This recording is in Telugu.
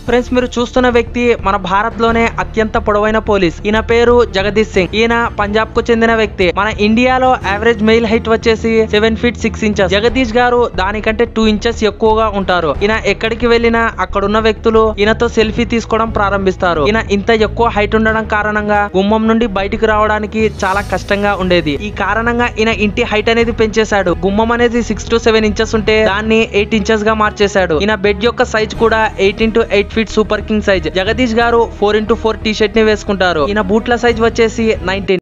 ఫ్రెండ్స్, మీరు చూస్తున్న వ్యక్తి మన భారత్ లోనే అత్యంత పొడవైన పోలీస్. ఈయన పేరు జగదీష్ సింగ్. ఈయన పంజాబ్ కు చెందిన వ్యక్తి. మన ఇండియాలో యావరేజ్ మెయిల్ హైట్ వచ్చేసి 7 feet 6 inches. జగదీష్ గారు దానికంటే 2 inches ఎక్కువగా ఉంటారు. ఈయన ఎక్కడికి వెళ్ళినా అక్కడున్న వ్యక్తులు ఈయనతో సెల్ఫీ తీసుకోవడం ప్రారంభిస్తారు. ఈయన ఇంత ఎక్కువ హైట్ ఉండడం కారణంగా గుమ్మం నుండి బయటికి రావడానికి చాలా కష్టంగా ఉండేది. ఈ కారణంగా ఈయన ఇంటి హైట్ అనేది పెంచేశాడు. గుమ్మం అనేది 6 to 7 inches ఉంటే దాన్ని 8 inches గా మార్చేశాడు. ఈయన బెడ్ యొక్క సైజ్ కూడా 8 into 8 feet super king size. Jagadish గారు 4 into 4 టీ షర్ట్ ని వేసుకుంటారు. ఈయన బూట్ల సైజ్ వచ్చేసి 19.